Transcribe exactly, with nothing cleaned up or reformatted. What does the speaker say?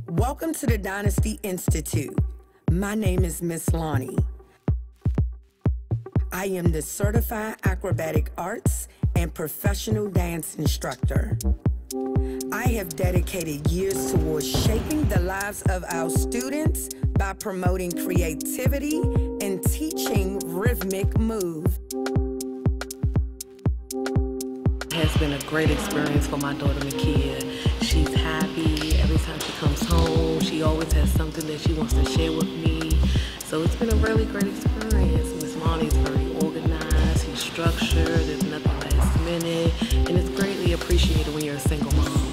Welcome to the Dynasty Institute. My name is Miss Lonnie. I am the certified acrobatic arts and professional dance instructor. I have dedicated years towards shaping the lives of our students by promoting creativity and teaching rhythmic moves. It has been a great experience for my daughter Nakia. She's happy every time she comes home. She always has something that she wants to share with me. So it's been a really great experience. Miss Lonnie's very organized, she's structured, there's nothing last minute, and it's greatly appreciated when you're a single mom.